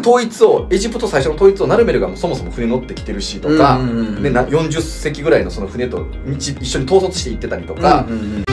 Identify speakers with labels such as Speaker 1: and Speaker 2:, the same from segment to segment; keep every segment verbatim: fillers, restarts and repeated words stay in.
Speaker 1: 統一をエジプト最初の統一をナルメルがもうそもそも船乗ってきてるしとか、でなよんじゅっせきぐらいのその船と道一緒に統率して行ってたりとか。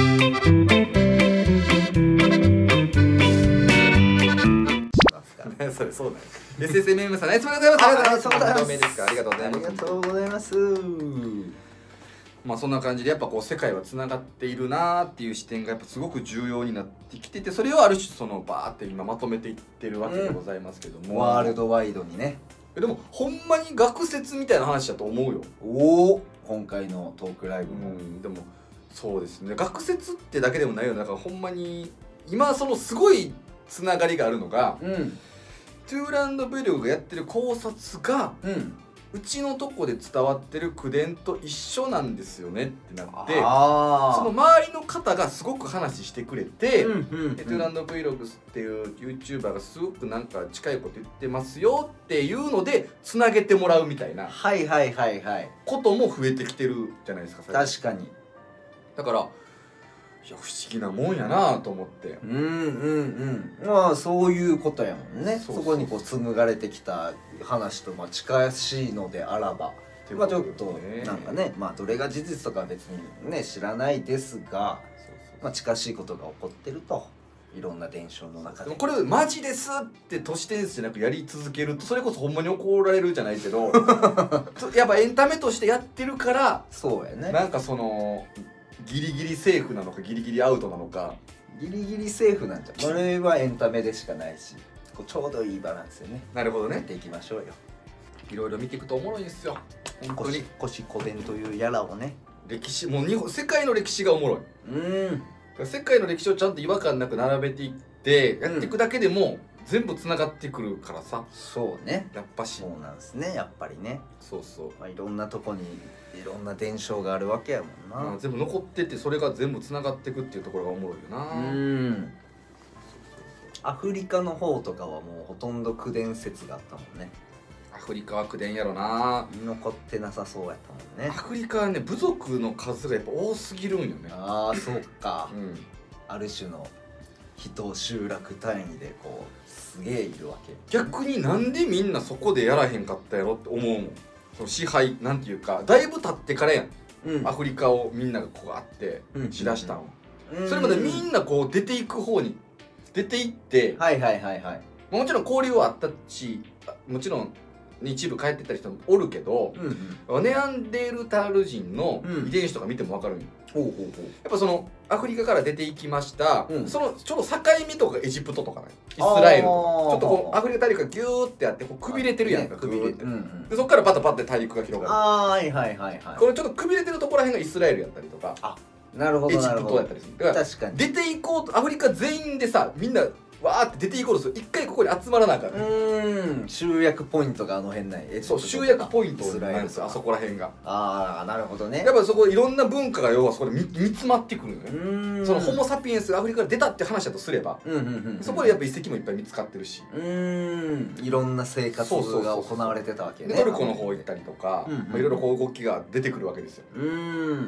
Speaker 1: それそうだよ。エスエスエムエム さんナイスプレーでございます。ありがとうございます。ありがとうございます。
Speaker 2: ありがとうございます。
Speaker 1: まあそんな感じでやっぱこう世界はつながっているなーっていう視点がやっぱすごく重要になってきてて、それをある種そのバーって今まとめていってるわけでございますけども、
Speaker 2: ワールドワイドにね。
Speaker 1: でもほんまに学説みたいな話だと思うよ。
Speaker 2: おお、今回のトークライブも、
Speaker 1: うん、でもそうですね、学説ってだけでもないよ。だからほんまに今そのすごいつながりがあるのが、
Speaker 2: うん、
Speaker 1: トゥーランドブリューがやってる考察が、
Speaker 2: うん、
Speaker 1: うちのとこで伝わってる口伝と一緒なんですよねってなって、
Speaker 2: あ
Speaker 1: その周りの方がすごく話してくれて、
Speaker 2: うんうんうん、
Speaker 1: トゥーランド Vlogs っていう YouTuber がすごくなんか近いこと言ってますよっていうのでつなげてもらうみたいな
Speaker 2: はいはいはいはい、
Speaker 1: ことも増えてきてるじゃないですか。
Speaker 2: 確かに。
Speaker 1: だからいや不思議なもんやなと思って。
Speaker 2: うんうんうん、まあそういうことやもんね。
Speaker 1: そうそうそう、
Speaker 2: そこにこう紡がれてきた話とまあ近しいのであらば、まあちょっとなんかね、まあどれが事実とかは別にね知らないですが、まあ近しいことが起こってると、いろんな伝承の中で。
Speaker 1: でもこれマジですって都市伝説じゃなくやり続けるとそれこそほんまに怒られるじゃないけどやっぱエンタメとしてやってるから、
Speaker 2: そうやね。
Speaker 1: なんかそのギリギリセーフなのかギリギリアウトなのか、
Speaker 2: ギリギリセーフなんじゃん。これはエンタメでしかないし、こうちょうどいいバランスでね。
Speaker 1: なるほどね。
Speaker 2: やっていきましょうよ。
Speaker 1: いろいろ見ていくとおもろいんですよ。本当に。
Speaker 2: 古史古伝というやらをね。
Speaker 1: 歴史もう日本世界の歴史がおもろい。
Speaker 2: うん。
Speaker 1: 世界の歴史をちゃんと違和感なく並べていってやっていくだけでも、全部つながってくるからさ。
Speaker 2: そうね。
Speaker 1: やっぱし。
Speaker 2: そうなんですね。やっぱりね。
Speaker 1: そうそう。
Speaker 2: まあいろんなとこにいろんな伝承があるわけやもんな。
Speaker 1: まあ、全部残っててそれが全部つながっていくっていうところがおもろいよな。
Speaker 2: うん。アフリカの方とかはもうほとんど口伝説があったもんね。
Speaker 1: アフリカは口伝やろな。
Speaker 2: 残ってなさそうやったもんね。
Speaker 1: アフリカはね部族の数がやっぱ多すぎるんよね。
Speaker 2: ああそうか。
Speaker 1: うん、あ
Speaker 2: る種の人集落単位でこうすげえいるわけ。
Speaker 1: 逆になんでみんなそこでやらへんかったやろって思うもん。その支配なんていうかだいぶ経ってからやん、うん、アフリカをみんながこうあってしだしたん、うん、それまでみんなこう出ていく方に出ていって、
Speaker 2: はいはいはいはい、
Speaker 1: もちろん交流はあったし、もちろん一部帰ってった人もおるけど、うんうん、ネアンデルタール人の遺伝子とか見ても分かるんよ、うん、やっぱそのアフリカから出ていきました、うん、そのちょうど境目とかエジプトとかね、イスラエルとかちょっとこうアフリカ大陸がギューってあってこうくびれてるやんか、くびれて、うんうん、でそこからパタパタ大陸が広がる。
Speaker 2: あはいはいはいはい、
Speaker 1: これちょっとくびれてるところらへんがイスラエルやったりとか、
Speaker 2: あなるほど
Speaker 1: エジプトやったりする。だから確かに出ていこうとアフリカ全員でさみんなわーって出ていこうとする。一回ここに集まらなあかんね。
Speaker 2: うん、集約ポイントがあの辺ない。
Speaker 1: そう、集約ポイントなんですよ、あそこら辺が。あ
Speaker 2: ああ、なるほどね。
Speaker 1: やっぱそこいろんな文化が要はそこで見詰まってくるのよね。そのホモ・サピエンスがアフリカから出たって話だとすれば、そこでやっぱ遺跡もいっぱい見つかってるし、
Speaker 2: うん、いろんな生活が行われてたわけね。
Speaker 1: トルコの方行ったりとか、いろいろこう動きが出てくるわけですよ。うん。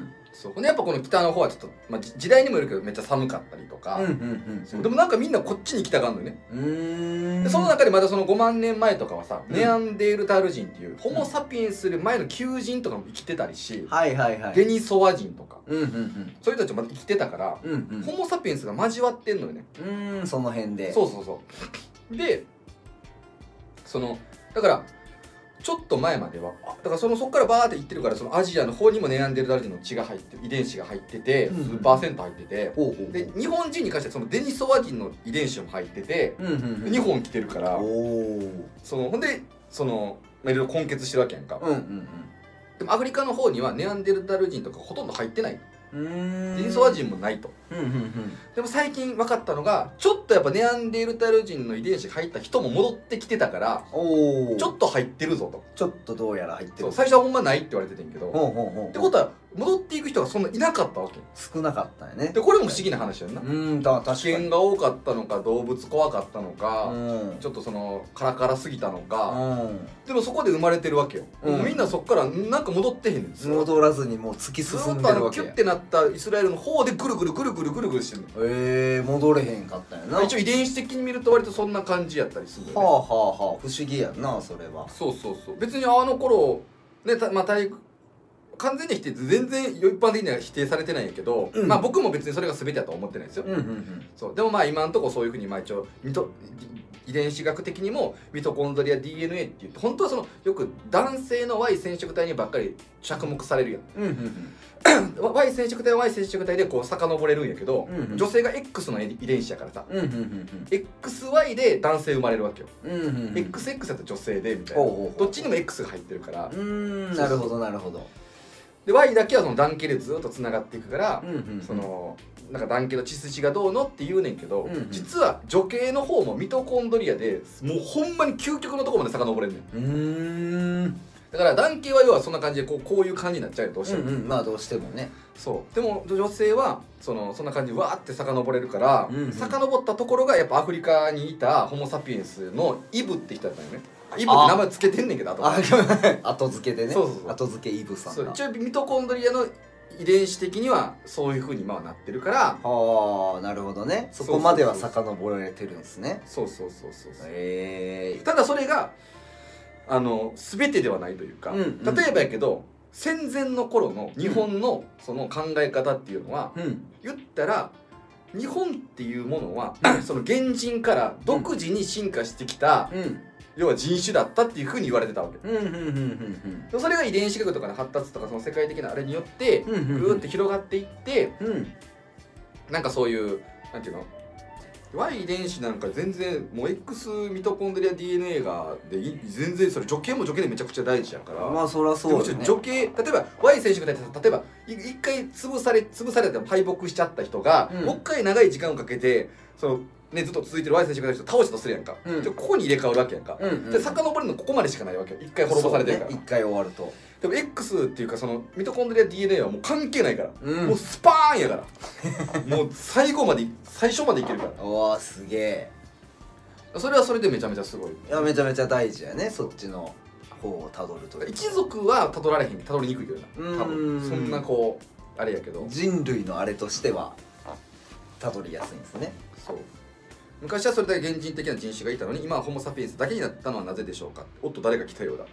Speaker 1: そうでやっぱこの北の方はちょっと、まあ、時代にもよるけどめっちゃ寒かったりとか、でもなんかみんなこっちに来たがるのよね。うんでその中でまたそのごまんねんまえとかはさ、うん、ネアンデールタール人っていうホモ・サピエンスより前の旧人とかも生きてたりし、デニソワ人とか、そういう人たちもまた生きてたから、うんうん、ホモ・サピエンスが交わってんのよね。
Speaker 2: うんその辺で
Speaker 1: そうそうそうでそのだからちょっと前まではだからそのそこからバーっていってるから、そのアジアの方にもネアンデルタール人の血が入ってる遺伝子が入ってて数パーセント入ってて、で日本人に関してはそのデニソワ人の遺伝子も入ってて、日本来てるからそのほんでそのいろいろ混血してるわけやんか。でもアフリカの方にはネアンデルタール人とかほとんど入ってない。デニソワ人もないと。でも最近分かったのがちょっとやっぱネアンデルタール人の遺伝子が入った人も戻ってきてたから、ちょっと入ってるぞと。
Speaker 2: ちょっとどうやら入ってる。
Speaker 1: 最初はほんまないって言われててんけど、ってことは戻っていく人がそんないなかったわけ
Speaker 2: 少なかったよね。
Speaker 1: でこれも不思議な話やんな。
Speaker 2: うんだ確かに
Speaker 1: 危険が多かったのか動物怖かったのか、
Speaker 2: うん
Speaker 1: ちょっとそのカラカラすぎたのか、
Speaker 2: うん
Speaker 1: でもそこで生まれてるわけよ、
Speaker 2: うん
Speaker 1: みんなそっからなんか戻ってへんねん。ずっ
Speaker 2: 戻らずにもう突き
Speaker 1: ず
Speaker 2: 進ん
Speaker 1: っとあの
Speaker 2: でるわけや。
Speaker 1: キュッてなったイスラエルの方でぐるぐるぐるぐるぐるぐるしてるの。
Speaker 2: えー、戻れへんかったんやな。
Speaker 1: 一応遺伝子的に見ると割とそんな感じやったりするんだよね。
Speaker 2: はあはあはあ不思議やんなそれは。
Speaker 1: そうそうそう。別にあの頃ねたまあ体育完全に否定全然一般的には否定されてないんやけど、
Speaker 2: うん
Speaker 1: まあ僕も別にそれが全てだとは思ってないですよ、
Speaker 2: うんうんうん
Speaker 1: そうでもまあ今のところそういうふうにまあ一応ミト遺伝子学的にもミトコンドリア ディーエヌエー って言って本当はそのよく男性の Y 染色体にばっかり着目されるやん
Speaker 2: うんうんうん
Speaker 1: Y 染色体は Y 染色体でこう遡れるんやけど、
Speaker 2: うんうん
Speaker 1: 女性が X の遺伝子やからさ、
Speaker 2: うんうんうん
Speaker 1: エックスワイ で男性生まれるわけよ、
Speaker 2: うんうんうん
Speaker 1: エックスエックス だったら女性でみたいな、
Speaker 2: ほうほうほう
Speaker 1: どっちにも X が入ってるから、
Speaker 2: うーんなるほどなるほど。
Speaker 1: で Y だけはその男系でずっとつながっていくから、
Speaker 2: うんうんうん
Speaker 1: そのなんか男系の血筋がどうのって言うねんけど、
Speaker 2: うんうん
Speaker 1: 実は女系の方もミトコンドリアでもうほんまに究極のところまで遡れんねん。
Speaker 2: うーん
Speaker 1: だから男系は要はそんな感じでこうこういう感じになっちゃうよどうしても、
Speaker 2: うんうんまあどうしてもね。
Speaker 1: そうでも女性はそのそんな感じでわーって遡れるから、
Speaker 2: うんうん
Speaker 1: 遡ったところがやっぱアフリカにいたホモ・サピエンスのイブって人だったよね。イブって名前つけてんねんけど後
Speaker 2: あ
Speaker 1: から
Speaker 2: 後付けでね。
Speaker 1: そうそうそう
Speaker 2: 後付けイブさんが。
Speaker 1: そう一応ミトコンドリアの遺伝子的にはそういうふうに今はなってるから
Speaker 2: はあなるほどね。そこまでは遡られてるんですね。
Speaker 1: そうそうそうそうそう
Speaker 2: へえ
Speaker 1: ただそれがあの全てではないというか、
Speaker 2: うんうん
Speaker 1: 例えばやけど戦前の頃の日本のその考え方っていうのは、
Speaker 2: うん
Speaker 1: 言ったら日本っていうものは、その原人から独自に進化してきた、
Speaker 2: うん
Speaker 1: 要は人種だったっていうふうに言われてたわけ。
Speaker 2: うんうんうんうん
Speaker 1: でそれが遺伝子学とかの発達とかその世界的なあれによって
Speaker 2: うんうん
Speaker 1: ぐーって広がっていって、
Speaker 2: うんうん
Speaker 1: なんかそういうなんていうの Y 遺伝子なんか全然もう X ミトコンドリア ディーエヌエー がでい全然それ女系も女系でめちゃくちゃ大事やから、
Speaker 2: まあそりゃそう
Speaker 1: で
Speaker 2: よね。
Speaker 1: 女系例えば Y 染色体って例えばい一回潰され潰されて敗北しちゃった人が、
Speaker 2: うん
Speaker 1: もう一回長い時間をかけてその、ね、ずっと続いてる Y 染色体の人倒したとするやんか、
Speaker 2: うん
Speaker 1: じゃあここに入れ替わるわけやんか、
Speaker 2: うんうん
Speaker 1: で遡るのここまでしかないわけよ一回滅ぼされてるから、
Speaker 2: そうね一回終わると。
Speaker 1: でも X っていうかそのミトコンドリア ディーエヌエー はもう関係ないから、
Speaker 2: うん
Speaker 1: もうスパーンやからもう最後まで最初までいけるから
Speaker 2: うわすげえ。
Speaker 1: それはそれでめちゃめちゃすごい。
Speaker 2: いやめちゃめちゃ大事やねそっちの方をたどるというか。
Speaker 1: 一族はたどられへんたどりにくいけどな多
Speaker 2: うーん
Speaker 1: 分そんなこうあれやけど
Speaker 2: 人類のあれとしてはたどりやすいんですね。
Speaker 1: そう昔はそれだけ原人的な人種がいたのに今はホモ・サピエンスだけになったのはなぜでしょうか。おっと誰が来たようだ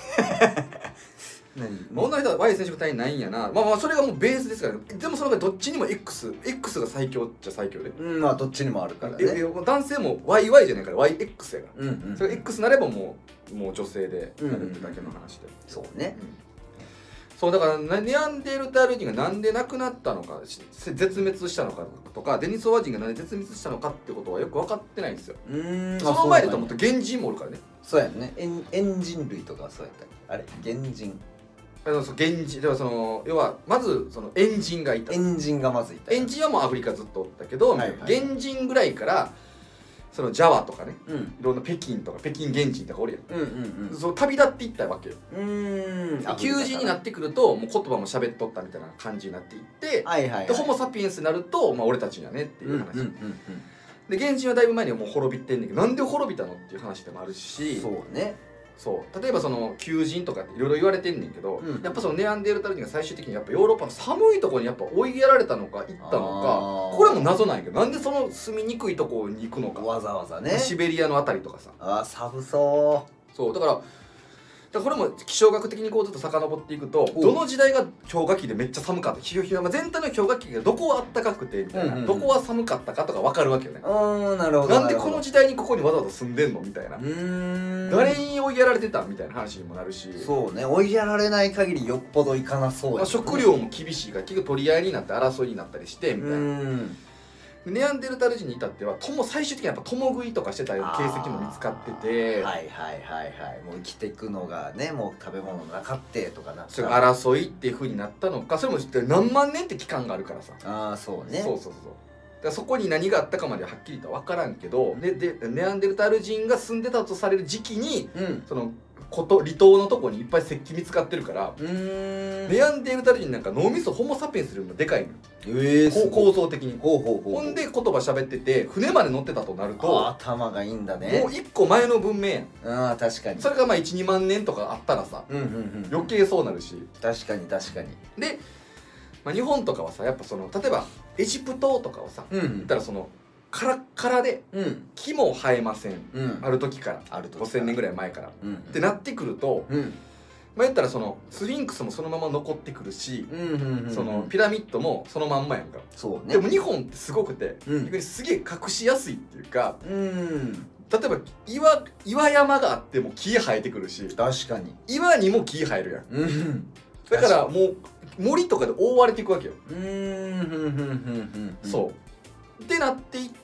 Speaker 2: 何
Speaker 1: 女の人は Y 染色体ないんやな。まあまあそれがもうベースですから、ね、でもその場合どっちにも X X が最強っちゃ最強で、
Speaker 2: うんまあどっちにもあるから
Speaker 1: え
Speaker 2: ね。
Speaker 1: え男性も ワイワイ じゃないから ワイエックス やから、
Speaker 2: うんうん
Speaker 1: それ X なればもうもう女性でなるってだけの話で、
Speaker 2: そうね。
Speaker 1: うんそうだからなネアンデルタール人がなんで亡くなったのかし絶滅したのかとかデニソワ人がなんで絶滅したのかってことはよく分かってないんですよ。
Speaker 2: うーん
Speaker 1: その前でと
Speaker 2: 思
Speaker 1: もっと原人もおるからね。
Speaker 2: そうやね。エンエンジン類とかはそうやったっけあれ原人
Speaker 1: あのそう原人ではその要はまずそのエンジンがいた。
Speaker 2: エンジンがまずいた。
Speaker 1: エンジンはもうアフリカずっとおったけど、
Speaker 2: はいはい
Speaker 1: 原人ぐらいからそのジャワとかね
Speaker 2: うん
Speaker 1: いろんな北京とか北京原人とかおるやん。
Speaker 2: うんうんうん
Speaker 1: そう旅立っていったわけよ。
Speaker 2: うーん
Speaker 1: 求人になってくるともう言葉も喋っとったみたいな感じになっていって、
Speaker 2: はいはいはい
Speaker 1: でホモ・サピエンスになると、まあ、俺たちやねっていう話、
Speaker 2: うんうんうん
Speaker 1: で原人はだいぶ前にはもう滅びてんねんけどなんで滅びたのっていう話でもある
Speaker 2: うん
Speaker 1: し
Speaker 2: そうね
Speaker 1: そう例えばその求人とかっていろいろ言われてんねんけど、
Speaker 2: うん
Speaker 1: やっぱそのネアンデルタル人が最終的にやっぱヨーロッパの寒いところにやっぱ追いやられたのか行ったのか
Speaker 2: あー
Speaker 1: これも謎なんやけどなんでその住みにくいところに行くのか、
Speaker 2: わざわざね
Speaker 1: シベリアのあたりとかさ
Speaker 2: あー寒そ
Speaker 1: そうだからだからこれも気象学的にこうずっと遡っていくと
Speaker 2: お
Speaker 1: どの時代が氷河期でめっちゃ寒かったひひまあ全体の氷河期がどこは暖かくてみたいな、
Speaker 2: うんうんうん
Speaker 1: どこは寒かったかとか分かるわけよね
Speaker 2: う。うーんなるほど
Speaker 1: なんでこの時代にここにわざわざ住んでんのみたいな、
Speaker 2: うーん
Speaker 1: 誰に追いやられてたみたいな話にもなるし、
Speaker 2: そうね追いやられない限りよっぽどいかなそうや
Speaker 1: まあ、食料も厳しいから結局取り合いになって争いになったりしてみ
Speaker 2: う
Speaker 1: たいな。
Speaker 2: ーん
Speaker 1: ネアンデルタル人に至ってはとも最終的にはやっぱ共食いとかしてたような形跡も見つかってて、
Speaker 2: はいはいはいはいもう生きていくのがねもう食べ物なかってとかなった
Speaker 1: それが争いっていう風になったのかそれも何万年って期間があるからさ、
Speaker 2: ああそうね
Speaker 1: そうそうそうだからそこに何があったかまでははっきりとは分からんけどででネアンデルタール人が住んでたとされる時期に
Speaker 2: うん
Speaker 1: そのこと離島のとこにいっぱい石器見つかってるから、
Speaker 2: うーん
Speaker 1: ネアンデルタル人なんか脳みそホモ・サピエンスよりもでかいのよ、
Speaker 2: ええー、
Speaker 1: 構造的に。
Speaker 2: ほうほうほう
Speaker 1: ほんで言葉喋ってて船まで乗ってたとなると
Speaker 2: 頭がいいんだね。
Speaker 1: もういっこまえの文明やん。
Speaker 2: ああ確かに。
Speaker 1: それがまあいちにまん年とかあったらさ、
Speaker 2: うんうんうん、
Speaker 1: 余計そうなるし。
Speaker 2: 確かに確かに。
Speaker 1: で、まあ、日本とかはさやっぱその例えばエジプトとかはさ、
Speaker 2: うん、
Speaker 1: 言ったらそのカラッカラで
Speaker 2: うん
Speaker 1: 木も生えません、
Speaker 2: うん、
Speaker 1: ある時から
Speaker 2: ある時から
Speaker 1: ごせんねんぐらい前から、
Speaker 2: うん、
Speaker 1: ってなってくると、
Speaker 2: うん、
Speaker 1: まあ言ったらそのスフィンクスもそのまま残ってくるし、
Speaker 2: うんうんうん、
Speaker 1: そのピラミッドもそのまんまやんか。
Speaker 2: そうね。
Speaker 1: でも日本ってすごくて、
Speaker 2: うん
Speaker 1: 逆にすげえ隠しやすいっていうか、
Speaker 2: うん
Speaker 1: 例えば岩岩山があっても木生えてくるし、
Speaker 2: 確かに。
Speaker 1: 岩にも木生えるやん。
Speaker 2: うん、
Speaker 1: だからもう森とかで覆われていくわけよ。
Speaker 2: うん、うん、うん、うん、
Speaker 1: そうってなっていって、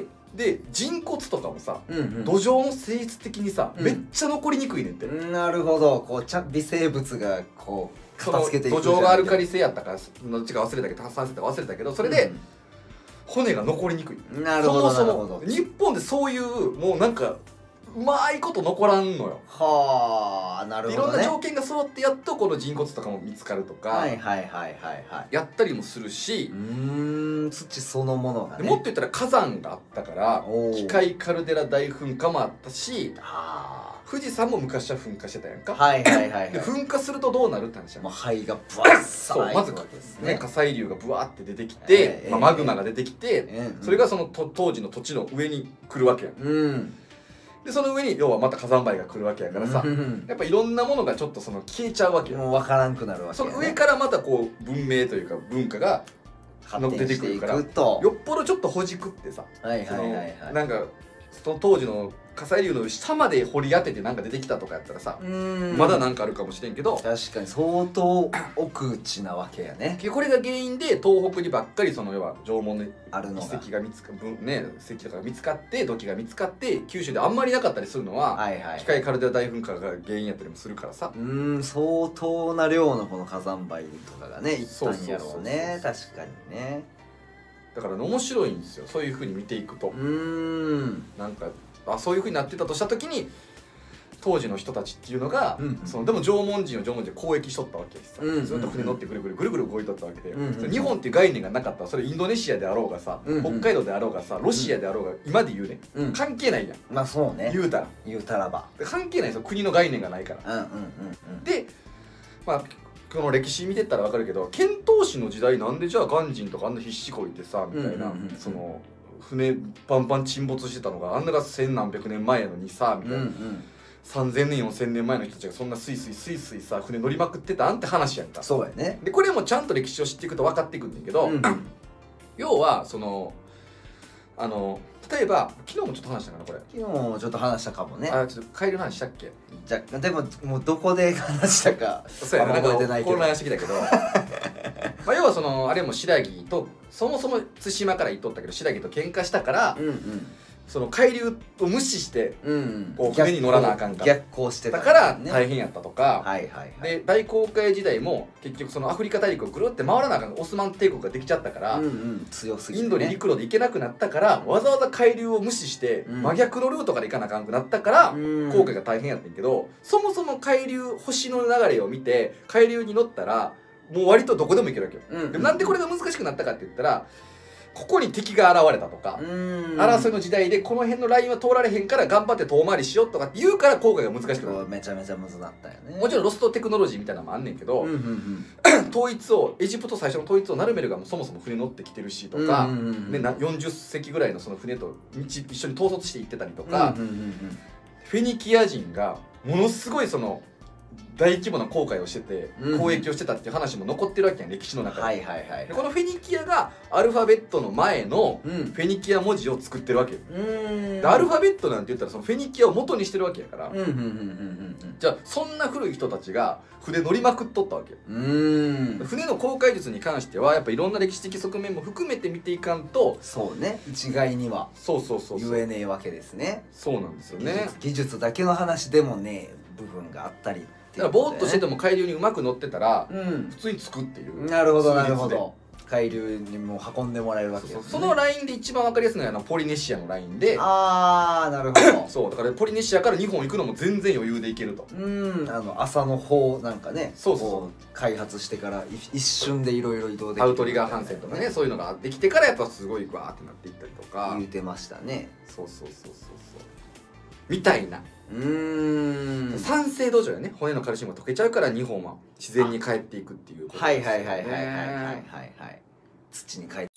Speaker 1: で人骨とかもさ、
Speaker 2: うん、うん、
Speaker 1: 土壌の性質的にさ、
Speaker 2: うん
Speaker 1: めっちゃ残りにくいねんって。
Speaker 2: なるほど。こうちゃ微生物がこう
Speaker 1: その
Speaker 2: 片付けていく
Speaker 1: 土壌がアルカリ性やったかどっちか忘れたけど炭酸性とか忘れたけど、それで骨が残りにくい。
Speaker 2: うん、なるほど
Speaker 1: そもそ
Speaker 2: なるほど。
Speaker 1: も日本でそういうもうなんかうまいこと残らんのよ。
Speaker 2: はあ、なる
Speaker 1: いろん
Speaker 2: ほどね。
Speaker 1: な条件が揃ってやっとこの人骨とかも見つかるとか、
Speaker 2: はいはいはいはいはい。
Speaker 1: やったりもするし
Speaker 2: う、ーん、土そのものがね。
Speaker 1: でもっと言ったら火山があったから
Speaker 2: おー
Speaker 1: 機械カルデラ大噴火もあったし、
Speaker 2: は
Speaker 1: 富士山も昔は噴火してたやんか。
Speaker 2: あ、はいはいはいはい。
Speaker 1: で噴火するとどうなるって話やん。
Speaker 2: もう肺がブワッサ
Speaker 1: そうまず
Speaker 2: ーいくわけです
Speaker 1: ね、
Speaker 2: ね。
Speaker 1: 火砕流がブワーって出てき
Speaker 2: え
Speaker 1: て、
Speaker 2: え
Speaker 1: まあ、マグマが出てきて、
Speaker 2: うん
Speaker 1: それがそのと当時の土地の上に来るわけやん。
Speaker 2: うん
Speaker 1: でその上に要はまた火山灰が来るわけやからさ、
Speaker 2: うん
Speaker 1: やっぱいろんなものがちょっとその消えちゃうわけよ。
Speaker 2: もう分からんくなるわけ
Speaker 1: そ
Speaker 2: やね。
Speaker 1: の上からまたこう文明というか文化が
Speaker 2: 発展していく
Speaker 1: よ
Speaker 2: と。
Speaker 1: っぽどちょっとほじくってさ、その
Speaker 2: はいはいはいはい。
Speaker 1: なんかその当時の火砕流の下まで掘り当ててなんか出てきたとかやったらさ、
Speaker 2: うん
Speaker 1: まだなんかあるかもしれんけど、
Speaker 2: 確かに相当奥地なわけやね。
Speaker 1: これが原因で東北にばっかりその要は縄文の
Speaker 2: あるのが。
Speaker 1: 遺跡が見つかぶね石器とかが見つかって土器が見つかって九州であんまりなかったりするのは、
Speaker 2: はいはい。
Speaker 1: 機械カルデラ大噴火が原因やったりもするからさ、
Speaker 2: うーん、相当な量のこの火山灰とかがねいったんやろうね。確かにね。
Speaker 1: だから、ね、面白いんですよそういうふうに見ていくと。
Speaker 2: うーん。
Speaker 1: なんかあそういうふうになってたとした時に当時の人たちっていうのが、
Speaker 2: うん
Speaker 1: そのでも縄文人は縄文人で交易しとったわけですさ、
Speaker 2: うん
Speaker 1: ずっと船乗ってぐるぐるぐるぐる動いとったわけで、
Speaker 2: うん
Speaker 1: それ日本っていう概念がなかったらそれインドネシアであろうがさ、
Speaker 2: うん
Speaker 1: 北海道であろうがさロシアであろうが、今で言うね、
Speaker 2: うん
Speaker 1: 関係ないやん、
Speaker 2: まあそうね。
Speaker 1: 言うたら
Speaker 2: 言うたらば。
Speaker 1: 関係ないですよ国の概念がないから。
Speaker 2: うんうんうんうん。
Speaker 1: でまあこの歴史見てったら分かるけど遣唐使の時代なんでじゃあ鑑真とかあんな必死こいてさみたいな、
Speaker 2: うんうんうんうん
Speaker 1: その船パンパン沈没してたのがあんなが千何百年前やのにさみたいな、
Speaker 2: うんうん。
Speaker 1: さんぜんねんよんせんねんまえの人たちがそんなスイスイスイスイさ船乗りまくってたんって話やんか。
Speaker 2: そうやね。
Speaker 1: でこれもちゃんと歴史を知っていくと分かっていくんだけど、
Speaker 2: うん
Speaker 1: 要はそのあの例えば昨日もちょっと話したかなこれ、
Speaker 2: 昨日もちょっと話したかもね。
Speaker 1: あちょっとカエルの話したっけ。
Speaker 2: じゃでももうどこで話したか
Speaker 1: そうやな、
Speaker 2: あんま
Speaker 1: なんか
Speaker 2: 覚えてないけど
Speaker 1: 混乱してきたけどまあ要はそのあれも白木とそもそも対馬から行っとったけど白木と喧嘩したから、
Speaker 2: うんうん
Speaker 1: その海流を無視して
Speaker 2: うん
Speaker 1: こう船に乗らなあかんから
Speaker 2: 逆行してた
Speaker 1: だから
Speaker 2: ね。
Speaker 1: 大変やったとか、
Speaker 2: はいはいはい。
Speaker 1: で大航海時代も結局そのアフリカ大陸をぐるって回らなあかんオスマン帝国ができちゃったから、
Speaker 2: うんうん強すぎてね
Speaker 1: インドに陸路で行けなくなったからわざわざ海流を無視して
Speaker 2: うん
Speaker 1: 真逆のルートから行かなあかんくなったから、
Speaker 2: うん
Speaker 1: 航海が大変やったんやけどそもそも海流星の流れを見て海流に乗ったらもう割とどこでも行けるわけよ、
Speaker 2: うんうん
Speaker 1: でもなんでこれが難しくなったかって言ったらここに敵が現れたとか、
Speaker 2: うん
Speaker 1: 争いの時代でこの辺のラインは通られへんから頑張って遠回りしようとかって言うから航海が難しくなる。
Speaker 2: めちゃめちゃむずなったよね。
Speaker 1: もちろんロストテクノロジーみたいなのもあんねんけど、
Speaker 2: うんうんうん
Speaker 1: 統一をエジプト最初の統一をナルメルがもうそもそも船乗ってきてるしとか、
Speaker 2: うんうんうんうん
Speaker 1: ね、なよんじゅっせきぐらいのその船と道一緒に統率して行ってたりとか、
Speaker 2: うんうんうんうん
Speaker 1: フェニキア人がものすごいその大規模な航海をしてて
Speaker 2: うん
Speaker 1: 交易をしてたっていう話も残ってるわけやん歴史の中で,、
Speaker 2: はいはいはい
Speaker 1: でこのフェニキアがアルファベットの前の
Speaker 2: うん
Speaker 1: フェニキア文字を作ってるわけよ、
Speaker 2: うん
Speaker 1: でアルファベットなんて言ったらそのフェニキアを元にしてるわけやから、
Speaker 2: うんうんうんうん
Speaker 1: じゃあそんな古い人たちが船乗りまくっとったわけよ。
Speaker 2: うんうん
Speaker 1: 船の航海術に関してはやっぱいろんな歴史的側面も含めて見ていかんと
Speaker 2: そうね一概には
Speaker 1: そうそうそうそう
Speaker 2: 言えねえわけですね。
Speaker 1: そうなんですよ
Speaker 2: 技
Speaker 1: ね。
Speaker 2: 術技術だけの話でもねえ部分があったりっていう
Speaker 1: だからぼーっとしてて
Speaker 2: も
Speaker 1: も海流にうまく乗ってたら
Speaker 2: うん
Speaker 1: 普通につくっていう
Speaker 2: なるほどなるほ
Speaker 1: 数日で
Speaker 2: ど海流にも運んでもらえるわけです、ね、
Speaker 1: そのラインで一番分かりやすいのはあのポリネシアのラインで、
Speaker 2: ああなるほど
Speaker 1: そうだからポリネシアから日本行くのも全然余裕で行けると。
Speaker 2: うんあの朝の方なんかね
Speaker 1: そうそう
Speaker 2: こう開発してから一瞬でいろいろ移動できる
Speaker 1: アウトリガー帆船とかね、そういうのができてからやっぱすごいわーってなっていったりとか
Speaker 2: 言うてましたね。
Speaker 1: そうそうそうそうそうみたいな。
Speaker 2: うーん
Speaker 1: 酸性土壌やね、骨のカルシウムが溶けちゃうから日本は自然に帰っていくっていうこと
Speaker 2: はい
Speaker 1: ですよね。
Speaker 2: はいはいはいはいはいはいはい土に帰